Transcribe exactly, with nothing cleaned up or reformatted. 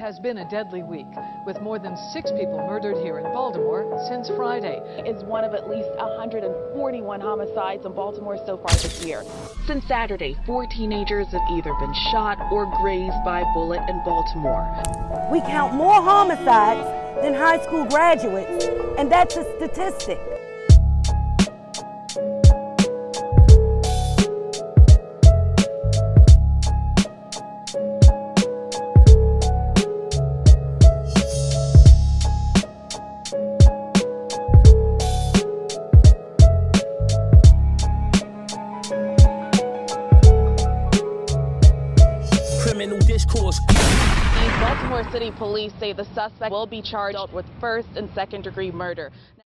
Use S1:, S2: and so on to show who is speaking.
S1: has been a deadly week, with more than six people murdered here in Baltimore since Friday.
S2: Is one of at least one hundred forty-one homicides in Baltimore so far this year. Since Saturday, four teenagers have either been shot or grazed by a bullet in Baltimore.
S3: We count more homicides than high school graduates, and that's a statistic.
S4: Criminal discourse.
S2: Baltimore City Police say the suspect will be charged with first and second degree murder.